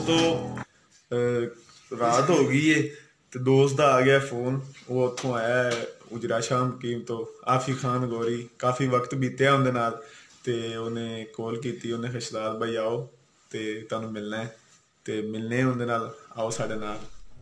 दोस्तों रात हो गई है तो दोस्त का आ गया फोन। वो उतों आया है उजरा शाम की तो आफी खान गोरी काफ़ी वक्त बीत्या उनके नाल ते उन्हें कॉल की उन्हें शहजाद भाई आओ तो तुहानू मिलना है तो मिलने उनके नाल आओ साढ़े नाल।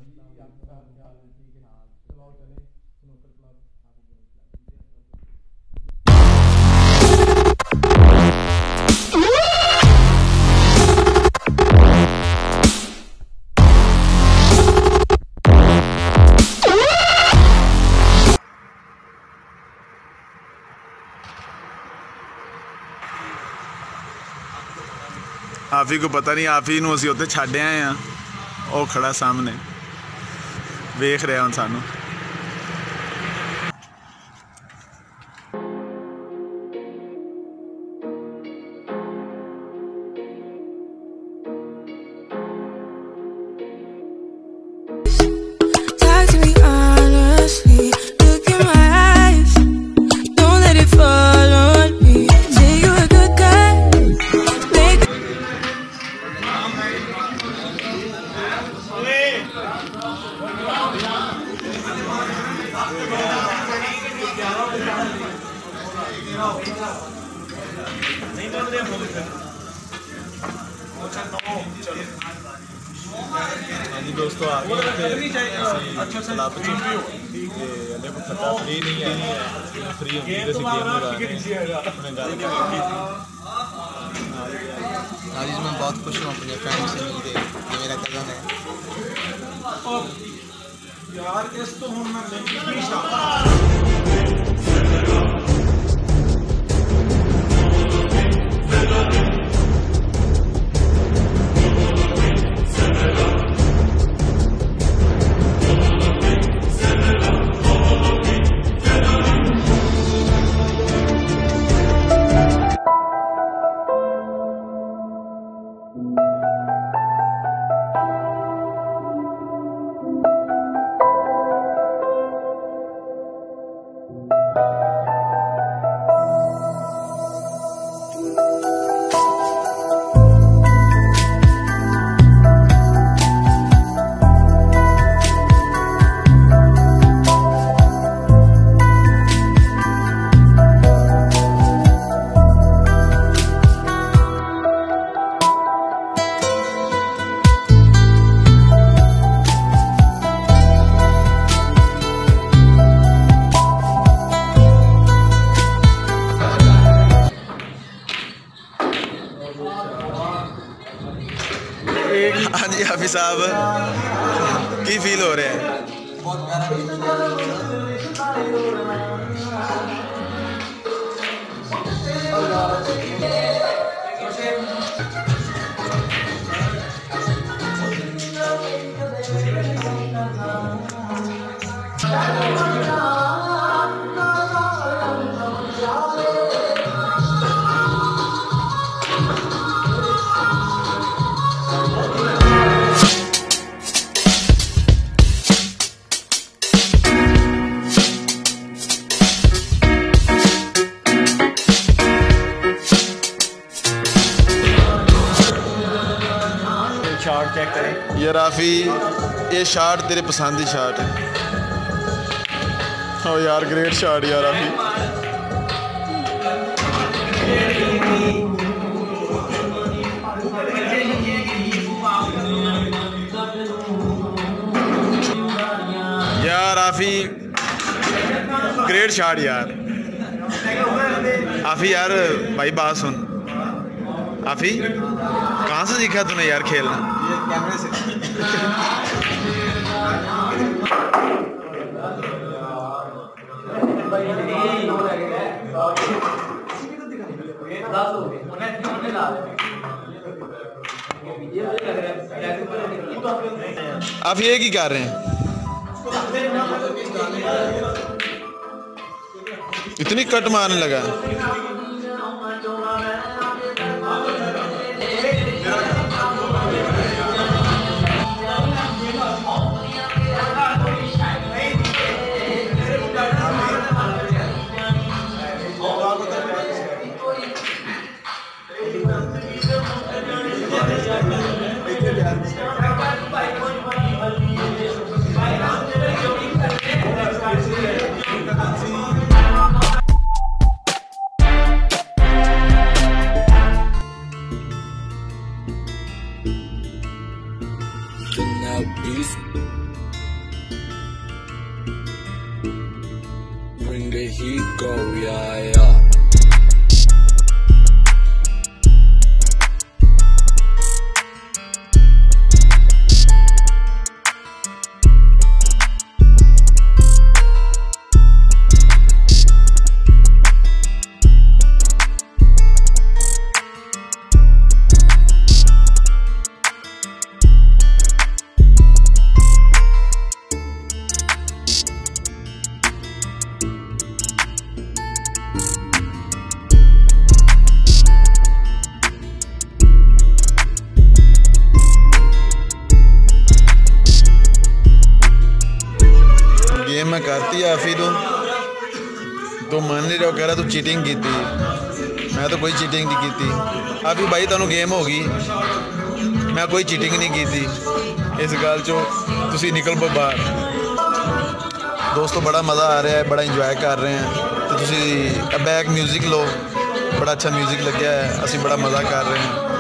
आफी को पता नहीं आफी नूं असीं उत्ते छड्ड आए हैं। वो खड़ा सामने वेख रहा हुण सानू। जी दोस्तों आ गए क्लब च खट्टा फ्री नहीं है फ्री होंगी तो गेम लगा आज मैं बहुत खुश हूँ अपने फ्रेंड से मिलके। ये मेरा कज़न है यार। इस तो हम हाँ जी हाफिज साहब की फील हो रहा है? शार्ट चेक करें ये राफी, ये शार्ट तेरे पसंद की शार्ट है। ओ यार ग्रेट शार्ट यार राफी। यार राफी ग्रेट शार्ट यार। आफी यार भाई बात सुन, आफी कहाँ से सीखा तूने यार खेलना? कैमरे से। आप ये की कर रहे हैं? इतनी कट मारने लगा। here he go, yeah. Game मैं करती आफी तो मान नहीं रहा, कह रहा तू चीटिंग की थी। मैं तो कोई चीटिंग नहीं की थी। अभी भाई तुहानू गेम होगी, मैं कोई चीटिंग नहीं की थी। इस गल चो तुसी निकल पो बाहर। दोस्तों बड़ा मज़ा आ रहा है, बड़ा इंजॉय कर रहे हैं। तो तुसी बैक म्यूजिक लो, बड़ा अच्छा म्यूजिक लग्या है, असी बड़ा मज़ा कर रहे हैं।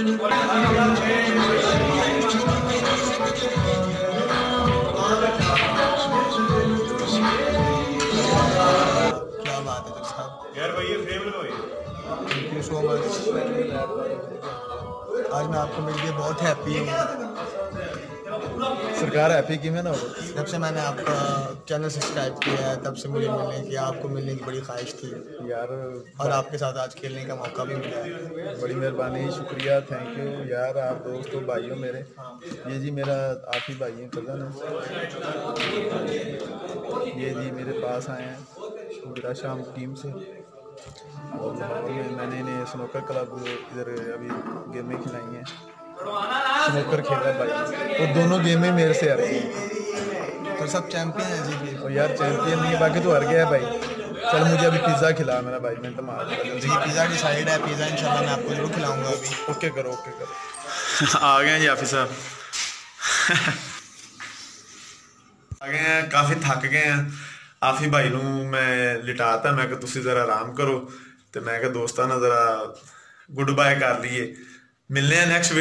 यार भाई ये फ्रेम लगाइए। Thank you so much. आज मैं आपको मिल के बहुत हैप्पी हूँ। सरकार हैप्पी कि मैं ना हो, जब से मैंने आपका चैनल सब्सक्राइब किया है तब से मुझे मिलने की, आपको मिलने की बड़ी ख्वाहिश थी यार। और आपके साथ आज खेलने का मौका भी मिला है। बड़ी मेहरबानी, शुक्रिया, थैंक यू यार। आप दोस्तों भाइयों मेरे, ये जी मेरा आप ही भाई हैं, कज़न है। ये जी मेरे पास आए हैं गुजरा शाम टीम से, और मैंने इन्हें स्नूकर क्लब इधर अभी गेमें खिलाई हैं। स्नूकर खेला भाई, और दोनों गेमें मेरे से हार गई। तो सब चैंपियन है जी। और यार चैंपियन नहीं, बाकी तो हार गया है भाई। चल मुझे अभी पिज़्ज़ा खिला मेरा भाई, मिनट मार जी। पिज़्ज़ा डिसाइड है, पिज़्ज़ा इंशाल्लाह मैं आपको जरूर खिलाऊंगा अभी। ओके करो, ओके करो। आ गए हैं जी आफिस साहब। आ गए हैं, काफ़ी थक गए हैं। आफी भाई नू मैं लिटाता, मैं कि तुसी जरा आराम करो, तो मैं कि दोस्तां नाल जरा गुड बाय कर लीए। मिलने हैं नेक्स्ट